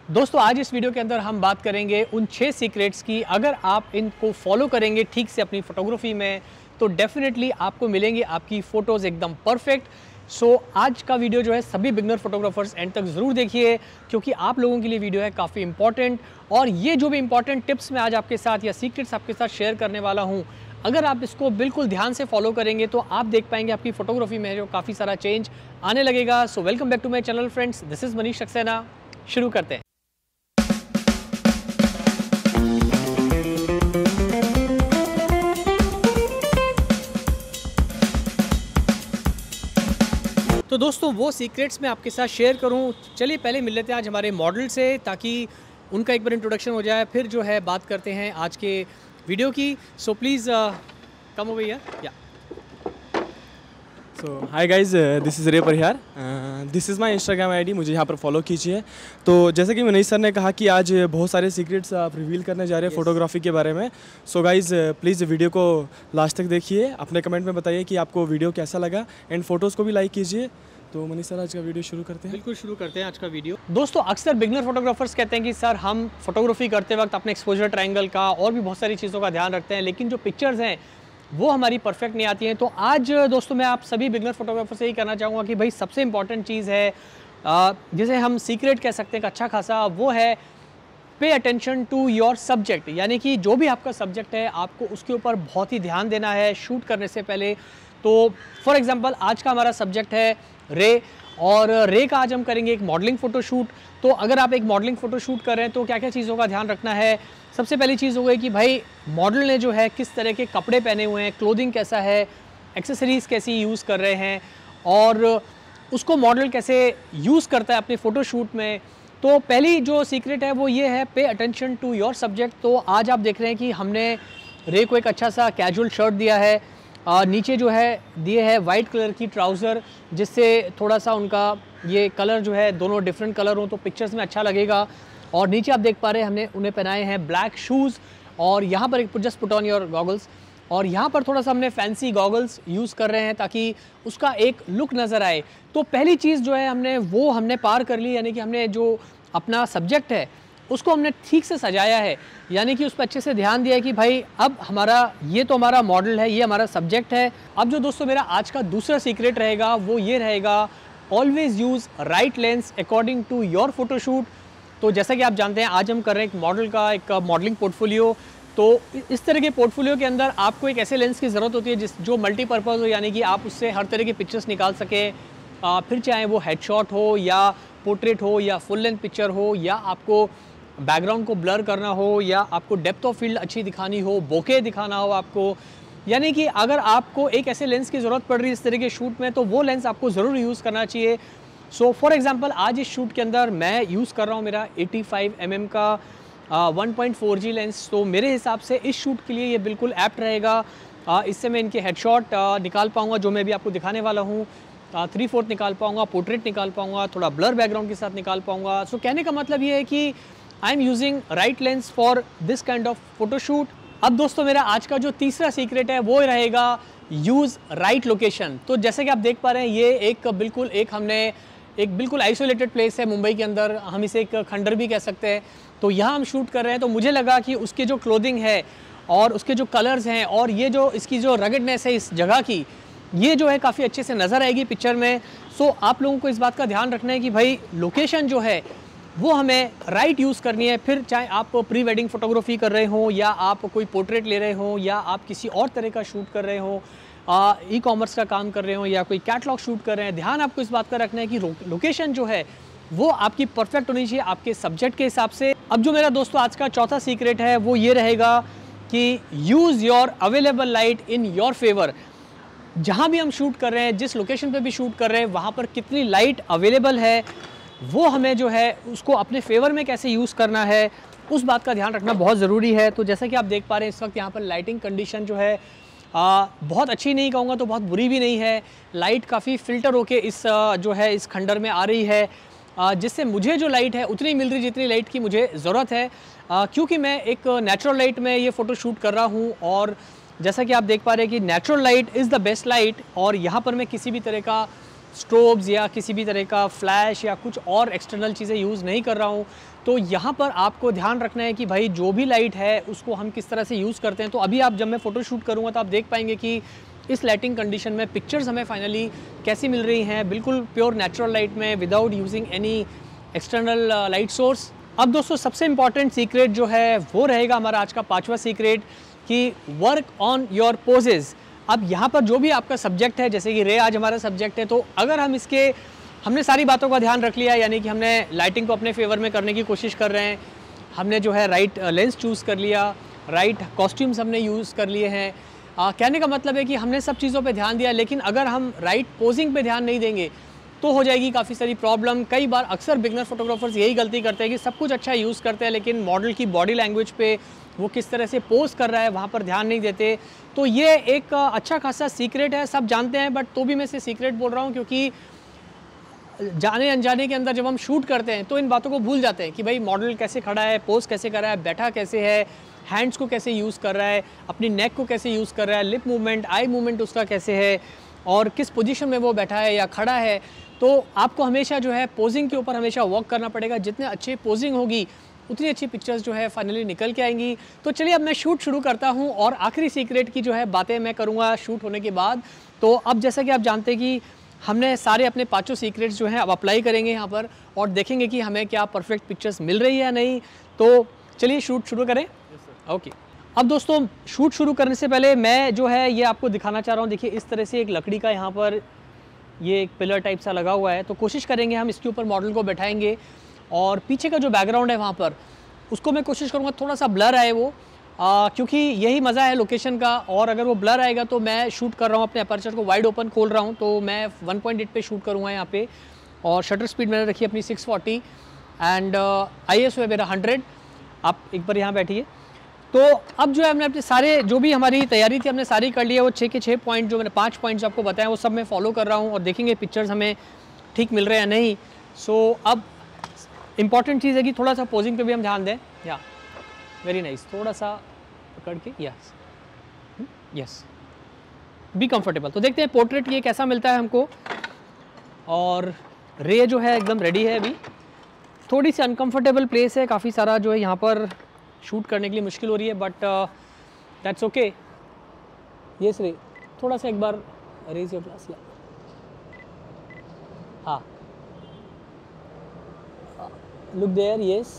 दोस्तों आज इस वीडियो के अंदर हम बात करेंगे उन 6 सीक्रेट्स की। अगर आप इनको फॉलो करेंगे ठीक से अपनी फोटोग्राफी में तो डेफिनेटली आपको मिलेंगी आपकी फ़ोटोज़ एकदम परफेक्ट। सो आज का वीडियो जो है सभी बिगनर फोटोग्राफर्स एंड तक ज़रूर देखिए, क्योंकि आप लोगों के लिए वीडियो है काफ़ी इंपॉर्टेंट। और ये जो भी इंपॉर्टेंट टिप्स मैं आज आपके साथ या सीक्रेट्स आपके साथ शेयर करने वाला हूँ, अगर आप इसको बिल्कुल ध्यान से फॉलो करेंगे तो आप देख पाएंगे आपकी फोटोग्राफी में जो काफ़ी सारा चेंज आने लगेगा। So welcome back to my channel friends, this is Manish Saxena. शुरू करते हैं। तो दोस्तों वो सीक्रेट्स मैं आपके साथ शेयर करूं, चलिए पहले मिल लेते हैं आज हमारे मॉडल से, ताकि उनका एक बार इंट्रोडक्शन हो जाए, फिर जो है बात करते हैं आज के वीडियो की। So please come over here. या so hi guys, this is Ray Parihar. This is my Instagram ID, मुझे यहाँ पर फॉलो कीजिए। तो जैसे कि मनीष सर ने कहा कि आज बहुत सारे सीक्रेट्स आप रिवील करने जा रहे हैं फोटोग्राफी के बारे में। सो गाइज प्लीज़ वीडियो को लास्ट तक देखिए, अपने कमेंट में बताइए कि आपको वीडियो कैसा लगा एंड फोटोज़ को भी लाइक कीजिए। तो मनीष सर आज का वीडियो शुरू करते हैं। बिल्कुल शुरू करते हैं आज का वीडियो। दोस्तों अक्सर बिगनर फोटोग्राफर्स कहते हैं कि सर हम फोटोग्राफी करते वक्त अपने एक्सपोजर ट्रायंगल का और भी बहुत सारी चीज़ों का ध्यान रखते हैं, लेकिन जो पिक्चर्स हैं वो हमारी परफेक्ट नहीं आती हैं। तो आज दोस्तों मैं आप सभी बिगनर फोटोग्राफर से ही कहना चाहूँगा कि भाई सबसे इंपॉर्टेंट चीज़ है, जिसे हम सीक्रेट कह सकते हैं अच्छा खासा, वो है pay attention to your subject. यानी कि जो भी आपका सब्जेक्ट है आपको उसके ऊपर बहुत ही ध्यान देना है शूट करने से पहले। तो फॉर एग्जांपल आज का हमारा सब्जेक्ट है रे, और रे का आज हम करेंगे एक मॉडलिंग फ़ोटोशूट। तो अगर आप एक मॉडलिंग फ़ोटोशूट कर रहे हैं तो क्या क्या चीज़ों का ध्यान रखना है। सबसे पहली चीज़ हो गई कि भाई मॉडल ने जो है किस तरह के कपड़े पहने हुए हैं, क्लोथिंग कैसा है, एक्सेसरीज़ कैसी यूज़ कर रहे हैं, और उसको मॉडल कैसे यूज़ करता है अपने फ़ोटोशूट में। तो पहली जो सीक्रेट है वो ये है pay attention to your subject. तो आज आप देख रहे हैं कि हमने रे को एक अच्छा सा कैजुअल शर्ट दिया है, नीचे जो है दिए है वाइट कलर की ट्राउज़र, जिससे थोड़ा सा उनका ये कलर जो है दोनों डिफरेंट कलर हो तो पिक्चर्स में अच्छा लगेगा। और नीचे आप देख पा रहे हैं हमने उन्हें पहनाए हैं ब्लैक शूज़, और यहाँ पर एक just put on your goggles, और यहाँ पर थोड़ा सा हमने फैंसी गॉगल्स यूज़ कर रहे हैं ताकि उसका एक लुक नज़र आए। तो पहली चीज़ जो है हमने पार कर ली, यानी कि हमने जो अपना सब्जेक्ट है उसको हमने ठीक से सजाया है, यानी कि उस पर अच्छे से ध्यान दिया है कि भाई अब ये तो हमारा मॉडल है, ये हमारा सब्जेक्ट है। अब जो दोस्तों मेरा आज का दूसरा सीक्रेट रहेगा वो ये रहेगा, always use right lens according to your photoshoot. तो जैसा कि आप जानते हैं आज हम कर रहे हैं एक मॉडल का एक मॉडलिंग पोर्टफोलियो। तो इस तरह के पोर्टफोलियो के अंदर आपको एक ऐसे लेंस की ज़रूरत होती है जो मल्टीपर्पज़ हो, यानी कि आप उससे हर तरह की पिक्चर्स निकाल सकें, फिर चाहे वो हेडशॉट हो या पोर्ट्रेट हो या फुल लेंथ पिक्चर हो, या आपको बैकग्राउंड को ब्लर करना हो, या आपको डेप्थ ऑफ फील्ड अच्छी दिखानी हो, बोके दिखाना हो आपको। यानी कि अगर आपको एक ऐसे लेंस की ज़रूरत पड़ रही है इस तरह के शूट में तो वो लेंस आपको ज़रूर यूज़ करना चाहिए। सो फॉर एग्जांपल आज इस शूट के अंदर मैं यूज़ कर रहा हूँ मेरा 85 mm का 1.4G लेंस। तो मेरे हिसाब से इस शूट के लिए ये बिल्कुल ऐप्ट रहेगा। इससे मैं इनके हेडशॉट निकाल पाऊँगा जो मैं भी आपको दिखाने वाला हूँ, 3/4 निकाल पाऊँगा, पोर्ट्रेट निकाल पाऊँगा, थोड़ा ब्लर बैकग्राउंड के साथ निकाल पाऊँगा। सो कहने का मतलब ये है कि I am using right lens for this kind of photoshoot. अब दोस्तों मेरा आज का जो तीसरा सीक्रेट है वो रहेगा यूज़ राइट लोकेशन। तो जैसे कि आप देख पा रहे हैं ये हमने एक बिल्कुल आइसोलेटेड प्लेस है मुंबई के अंदर, हम इसे एक खंडर भी कह सकते हैं। तो यहाँ हम शूट कर रहे हैं, तो मुझे लगा कि उसके जो क्लोथिंग है और उसके जो कलर्स हैं और ये जो इसकी जो रगडनेस है इस जगह की, ये जो है काफ़ी अच्छे से नज़र आएगी पिक्चर में। सो आप लोगों को इस बात का ध्यान रखना है कि भाई लोकेशन जो है वो हमें राइट यूज़ करनी है। फिर चाहे आप प्री वेडिंग फोटोग्राफी कर रहे हो, या आप कोई पोर्ट्रेट ले रहे हो, या आप किसी और तरह का शूट कर रहे हो, ई कॉमर्स का काम कर रहे हो, या कोई कैटलॉग शूट कर रहे हैं, ध्यान आपको इस बात का रखना है कि लोकेशन जो है वो आपकी परफेक्ट होनी चाहिए आपके सब्जेक्ट के हिसाब से। अब जो मेरा दोस्तों आज का चौथा सीक्रेट है वो ये रहेगा कि use your available light in your favour. जहाँ भी हम शूट कर रहे हैं, जिस लोकेशन पे भी शूट कर रहे हैं, वहाँ पर कितनी लाइट अवेलेबल है वो हमें जो है उसको अपने फेवर में कैसे यूज़ करना है, उस बात का ध्यान रखना बहुत ज़रूरी है। तो जैसा कि आप देख पा रहे हैं इस वक्त यहाँ पर लाइटिंग कंडीशन जो है बहुत अच्छी नहीं कहूँगा तो बहुत बुरी भी नहीं है। लाइट काफ़ी फ़िल्टर होके इस खंडर में आ रही है, जिससे मुझे जो लाइट है उतनी मिल रही जितनी लाइट की मुझे ज़रूरत है, क्योंकि मैं एक नेचुरल लाइट में ये फ़ोटो शूट कर रहा हूँ। और जैसा कि आप देख पा रहे हैं कि natural light is the best light, और यहाँ पर मैं किसी भी तरह का स्ट्रोब्स या किसी भी तरह का फ्लैश या कुछ और एक्सटर्नल चीज़ें यूज़ नहीं कर रहा हूँ। तो यहाँ पर आपको ध्यान रखना है कि भाई जो भी लाइट है उसको हम किस तरह से यूज़ करते हैं। तो अभी आप जब मैं फ़ोटो शूट करूँगा तो आप देख पाएंगे कि इस लाइटिंग कंडीशन में पिक्चर्स हमें फाइनली कैसी मिल रही हैं, बिल्कुल प्योर नेचुरल लाइट में, without using any external light source. अब दोस्तों सबसे इम्पॉर्टेंट सीक्रेट जो है वो रहेगा हमारा आज का 5वां सीक्रेट कि वर्क ऑन योर पोजेज़। अब यहाँ पर जो भी आपका सब्जेक्ट है, जैसे कि रे आज हमारा सब्जेक्ट है, तो अगर हम हमने सारी बातों का ध्यान रख लिया, यानी कि हमने लाइटिंग को अपने फेवर में करने की कोशिश कर रहे हैं, हमने जो है राइट लेंस चूज़ कर लिया, राइट कॉस्ट्यूम्स हमने यूज़ कर लिए हैं। कहने का मतलब है कि हमने सब चीज़ों पे ध्यान दिया, लेकिन अगर हम राइट पोजिंग पे ध्यान नहीं देंगे तो हो जाएगी काफ़ी सारी प्रॉब्लम। कई बार अक्सर बिगनर फोटोग्राफर्स यही गलती करते हैं कि सब कुछ अच्छा यूज़ करते हैं, लेकिन मॉडल की बॉडी लैंग्वेज पे, वो किस तरह से पोज कर रहा है, वहाँ पर ध्यान नहीं देते। तो ये एक अच्छा खासा सीक्रेट है, सब जानते हैं, बट तो भी मैं इसे सीक्रेट बोल रहा हूँ क्योंकि जाने अनजाने के अंदर जब हम शूट करते हैं तो इन बातों को भूल जाते हैं कि भाई मॉडल कैसे खड़ा है, पोज कैसे कर रहा है, बैठा कैसे है, हैंड्स को कैसे यूज़ कर रहा है, अपनी नेक को कैसे यूज़ कर रहा है, लिप मूवमेंट, आई मूवमेंट उसका कैसे है और किस पोजीशन में वो बैठा है या खड़ा है। तो आपको हमेशा जो है पोजिंग के ऊपर हमेशा वर्क करना पड़ेगा। जितने अच्छी पोजिंग होगी उतनी अच्छी पिक्चर्स जो है फाइनली निकल के आएंगी। तो चलिए अब मैं शूट शुरू करता हूँ और आखिरी सीक्रेट की जो है बातें मैं करूँगा शूट होने के बाद। तो अब जैसा कि आप जानते हैं कि हमने सारे अपने 5 सीक्रेट्स जो हैं अब अप्लाई करेंगे यहाँ पर और देखेंगे कि हमें क्या परफेक्ट पिक्चर्स मिल रही है या नहीं। तो चलिए शूट शुरू करें। ओके। अब दोस्तों शूट शुरू करने से पहले मैं जो है ये आपको दिखाना चाह रहा हूँ। देखिए इस तरह से एक लकड़ी का यहाँ पर ये एक पिलर टाइप सा लगा हुआ है। तो कोशिश करेंगे हम इसके ऊपर मॉडल को बैठाएंगे और पीछे का जो बैकग्राउंड है वहाँ पर उसको मैं कोशिश करूँगा थोड़ा सा ब्लर आए वो, क्योंकि यही मज़ा है लोकेशन का। और अगर वो ब्लर आएगा तो मैं शूट कर रहा हूँ अपने अपर्चर को वाइड ओपन खोल रहा हूँ, तो मैं 1.8 पे शूट करूँगा यहाँ पे। और शटर स्पीड मैंने रखी अपनी 640 एंड ISO है मेरा 100। आप एक बार यहाँ बैठिए। तो अब जो है हमने अपने सारे जो भी हमारी तैयारी थी हमने सारी कर लिया। वो 6 के 6 पॉइंट जो मैंने 5 पॉइंट्स आपको बताया वो सब मैं फॉलो कर रहा हूँ और देखेंगे पिक्चर्स हमें ठीक मिल रहे हैं या नहीं। सो अब इम्पॉर्टेंट चीज़ है कि थोड़ा सा पोजिंग पे भी हम ध्यान दें। या वेरी नाइस, थोड़ा सा पकड़ के, यस यस, बी कंफर्टेबल। तो देखते हैं पोर्ट्रेट ये कैसा मिलता है हमको। और रे जो है एकदम रेडी है। अभी थोड़ी सी अनकंफर्टेबल प्लेस है, काफ़ी सारा जो है यहाँ पर शूट करने के लिए मुश्किल हो रही है, बट दैट्स ओके। यस रे, थोड़ा सा एक बार रेज योर ग्लास। हाँ, look there, yes,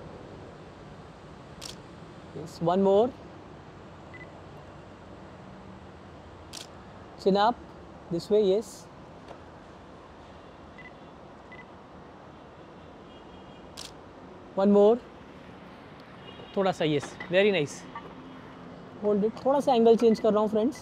yes, one more, chin up this way, yes, one more, थोड़ा सा, yes, very nice, hold it, थोड़ा सा एंगल चेंज कर रहा हूँ फ्रेंड्स।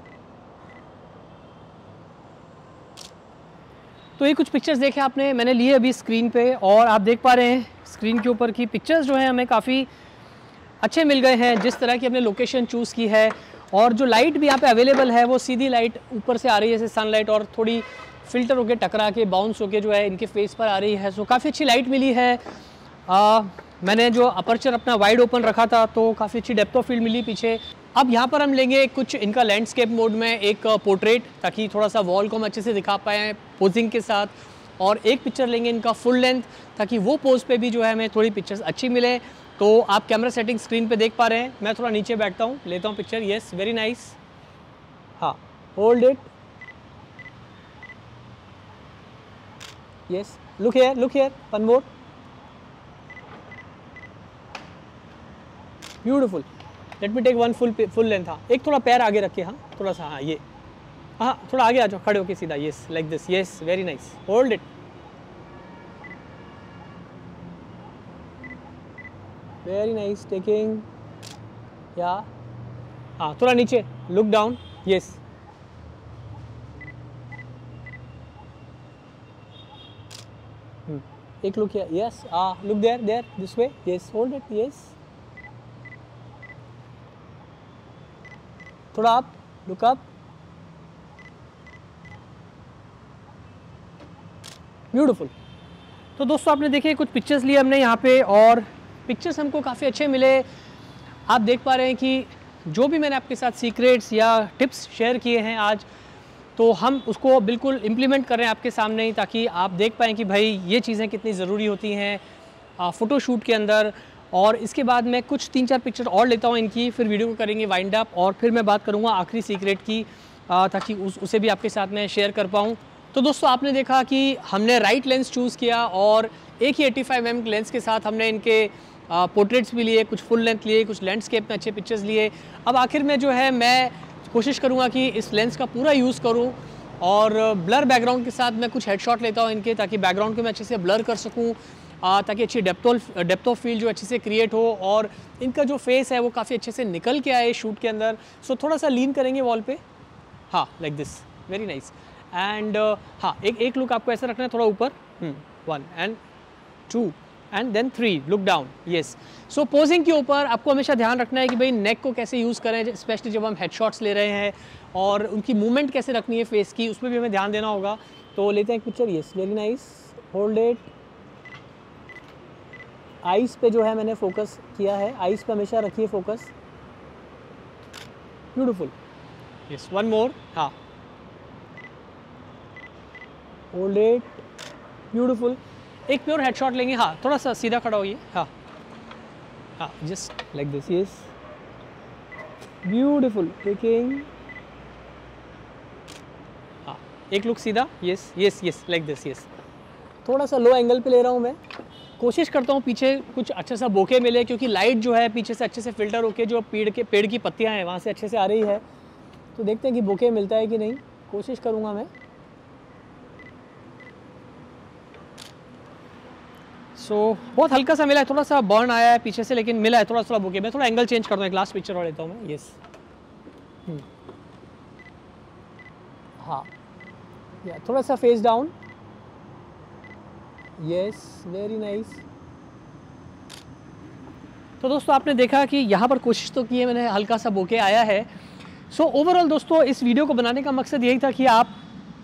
तो ये कुछ पिक्चर्स देखे आपने, मैंने लिए अभी स्क्रीन पे और आप देख पा रहे हैं स्क्रीन के ऊपर की पिक्चर्स जो हैं हमें काफ़ी अच्छे मिल गए हैं, जिस तरह की हमने लोकेशन चूज़ की है। और जो लाइट भी यहाँ पे अवेलेबल है वो सीधी लाइट ऊपर से आ रही है जैसे सनलाइट, और थोड़ी फिल्टर होके टकरा के बाउंस होके जो है इनके फेस पर आ रही है। सो काफ़ी अच्छी लाइट मिली है। मैंने जो अपर्चर अपना वाइड ओपन रखा था तो काफ़ी अच्छी डेप्थ ऑफ फील्ड मिली पीछे। अब यहाँ पर हम लेंगे कुछ इनका लैंडस्केप मोड में एक पोर्ट्रेट, ताकि थोड़ा सा वॉल को हम अच्छे से दिखा पाएँ पोजिंग के साथ। और एक पिक्चर लेंगे इनका फुल लेंथ, ताकि वो पोज पे भी जो है हमें थोड़ी पिक्चर्स अच्छी मिले। तो आप कैमरा सेटिंग स्क्रीन पे देख पा रहे हैं। मैं थोड़ा नीचे बैठता हूँ, लेता हूँ पिक्चर। Yes, very nice. हाँ, hold it, yes, look here, one more, beautiful. Let me take one full length. हाँ, एक थोड़ा पैर आगे रखिए, हाँ थोड़ा सा, हाँ ये, हाँ थोड़ा आगे आ जाओ, खड़े होके सीधा, yes, like this, yes, very nice, hold it, very nice, taking, या हाँ थोड़ा नीचे, लुक डाउन, येस, एक look here, yes, look there, this way, yes, hold it, yes, थोड़ा अप, लुक अप, ब्यूटीफुल। तो दोस्तों आपने देखे कुछ पिक्चर्स लिए हमने यहाँ पे, और पिक्चर्स हमको काफ़ी अच्छे मिले। आप देख पा रहे हैं कि जो भी मैंने आपके साथ सीक्रेट्स या टिप्स शेयर किए हैं आज, तो हम उसको बिल्कुल इम्प्लीमेंट कर रहे हैं आपके सामने ही, ताकि आप देख पाएँ कि भाई ये चीज़ें कितनी ज़रूरी होती हैं फ़ोटोशूट के अंदर। और इसके बाद मैं कुछ 3-4 पिक्चर और लेता हूँ इनकी, फिर वीडियो को करेंगे वाइंड अप और फिर मैं बात करूँगा आखिरी सीक्रेट की, ताकि उसे भी आपके साथ में शेयर कर पाऊँ। तो दोस्तों आपने देखा कि हमने राइट लेंस चूज़ किया और एक ही 85mm लेंस के साथ हमने इनके पोर्ट्रेट्स भी लिए, कुछ फुल लेंथ लिए, कुछ लैंडस्केप में अच्छे पिक्चर्स लिए। अब आखिर में जो है मैं कोशिश करूँगा कि इस लेंस का पूरा यूज़ करूँ और ब्लर बैकग्राउंड के साथ मैं कुछ हेडशॉट लेता हूँ इनके, ताकि बैकग्राउंड को मैं अच्छे से ब्लर कर सकूँ, ताकि अच्छी डेप्थ ऑफ फील्ड जो अच्छे से क्रिएट हो और इनका जो फेस है वो काफ़ी अच्छे से निकल के आए शूट के अंदर। सो थोड़ा सा लीन करेंगे वॉल पे, हाँ like this, very nice. And हाँ एक लुक आपको ऐसा रखना है थोड़ा ऊपर, 1 and 2 and then 3 look down, yes. So posing के ऊपर आपको हमेशा ध्यान रखना है कि भाई नेक को कैसे यूज़ करें, स्पेशली जब हम हेडशॉट्स ले रहे हैं, और उनकी मूवमेंट कैसे रखनी है फेस की, उसमें भी हमें ध्यान देना होगा। तो लेते हैं एक picture, yes very nice, hold it. Eyes पे जो है मैंने फोकस किया है, आइज़ पे हमेशा रखिए focus, beautiful, yes one more, हाँ होल्ड इट, ब्यूटीफुल। एक प्योर हेडशॉट लेंगे, हाँ थोड़ा सा सीधा खड़ा होइए, हाँ हाँ just like this, yes beautiful taking, हाँ एक लुक सीधा, yes yes yes like this, yes थोड़ा सा लो एंगल पे ले रहा हूँ मैं, कोशिश करता हूँ पीछे कुछ अच्छा सा बोके मिले, क्योंकि लाइट जो है पीछे से अच्छे से फिल्टर होके जो पेड़ की पत्तियाँ हैं वहाँ से अच्छे से आ रही है। तो देखते हैं कि बोके मिलता है कि नहीं, कोशिश करूँगा मैं। बहुत हल्का सा मिला है, थोड़ा सा बर्न आया है पीछे से, लेकिन मिला है थोड़ा सा बोके। मैं थोड़ा एंगल चेंज करता हूँ, एक लास्ट पिक्चर और लेता हूँ मैं, यस हाँ या थोड़ा सा face down, yes very nice. तो दोस्तों आपने देखा कि यहाँ पर कोशिश तो की है मैंने, हल्का सा बोके आया है। सो ओवरऑल दोस्तों इस वीडियो को बनाने का मकसद यही था कि आप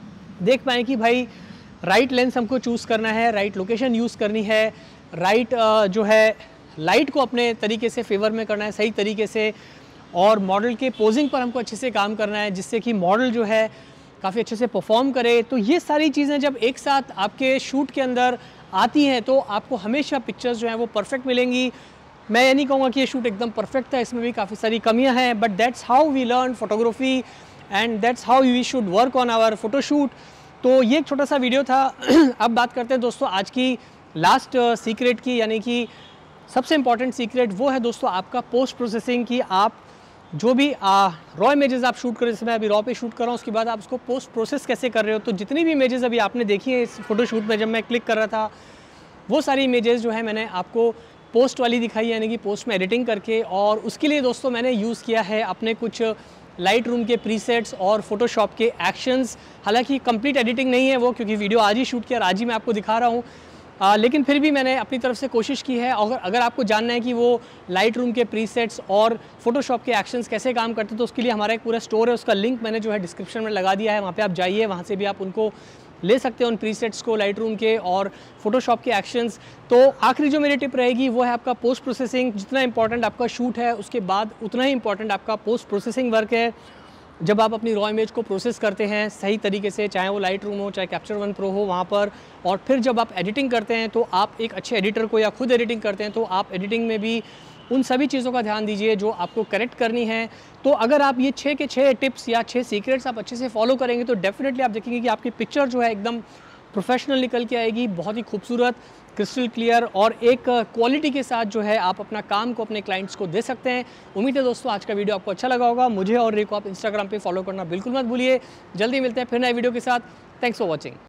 देख पाएँ कि भाई राइट लेंस हमको चूज़ करना है, राइट लोकेशन यूज़ करनी है, राइट जो है लाइट को अपने तरीके से फेवर में करना है सही तरीके से, और मॉडल के पोजिंग पर हमको अच्छे से काम करना है जिससे कि मॉडल जो है काफ़ी अच्छे से परफॉर्म करे। तो ये सारी चीज़ें जब एक साथ आपके शूट के अंदर आती हैं तो आपको हमेशा पिक्चर्स जो हैं वो परफेक्ट मिलेंगी। मैं ये नहीं कहूँगा कि ये शूट एकदम परफेक्ट था, इसमें भी काफ़ी सारी कमियाँ हैं, but that's how we learn photography and that's how we should work on our photoshoot. तो ये एक छोटा सा वीडियो था। अब बात करते हैं दोस्तों आज की लास्ट सीक्रेट की, यानी कि सबसे इम्पॉर्टेंट सीक्रेट वो है दोस्तों आपका पोस्ट प्रोसेसिंग की। आप जो भी रॉ इमेजेस आप शूट कर रहे हैं, जैसे मैं अभी रॉ पे शूट कर रहा हूँ, उसके बाद आप उसको पोस्ट प्रोसेस कैसे कर रहे हो। तो जितनी भी इमेजेस अभी आपने देखी है इस फोटोशूट में जब मैं क्लिक कर रहा था, वो सारी इमेजेस जो है मैंने आपको पोस्ट वाली दिखाई, यानी कि पोस्ट में एडिटिंग करके। और उसके लिए दोस्तों मैंने यूज़ किया है अपने कुछ लाइट रूम के प्रीसेट्स और फोटोशॉप के एक्शंस। हालांकि कंप्लीट एडिटिंग नहीं है वो, क्योंकि वीडियो आज ही शूट किया और आज ही मैं आपको दिखा रहा हूँ, लेकिन फिर भी मैंने अपनी तरफ से कोशिश की है। अगर आपको जानना है कि वो लाइट रूम के प्रीसेट्स और फोटोशॉप के एक्शंस कैसे काम करते हैं, तो उसके लिए हमारा एक पूरा स्टोर है, उसका लिंक मैंने जो है डिस्क्रिप्शन में लगा दिया है, वहाँ पे आप जाइए, वहाँ से भी आप उनको ले सकते हैं उन प्रीसेट्स को, लाइट रूम के और फोटोशॉप के एक्शंस। तो आखिरी जो मेरी टिप रहेगी वो है आपका पोस्ट प्रोसेसिंग। जितना इंपॉर्टेंट आपका शूट है उसके बाद उतना ही इंपॉर्टेंट आपका पोस्ट प्रोसेसिंग वर्क है। जब आप अपनी रॉ इमेज को प्रोसेस करते हैं सही तरीके से, चाहे वो लाइट रूम हो चाहे कैप्चर वन प्रो हो वहाँ पर, और फिर जब आप एडिटिंग करते हैं तो आप एक अच्छे एडिटर को, या खुद एडिटिंग करते हैं तो आप एडिटिंग में भी उन सभी चीज़ों का ध्यान दीजिए जो आपको करेक्ट करनी है। तो अगर आप ये 6 के 6 टिप्स या 6 सीक्रेट्स आप अच्छे से फॉलो करेंगे तो डेफिनेटली आप देखेंगे कि आपकी पिक्चर जो है एकदम प्रोफेशनल निकल के आएगी, बहुत ही खूबसूरत, क्रिस्टल क्लियर और एक क्वालिटी के साथ जो है आप अपना काम को अपने क्लाइंट्स को दे सकते हैं। उम्मीद है दोस्तों आज का वीडियो आपको अच्छा लगा होगा। मुझे और रे को आप इंस्टाग्राम पे फॉलो करना बिल्कुल मत भूलिए। जल्दी मिलते हैं फिर नए वीडियो के साथ। Thanks for watching.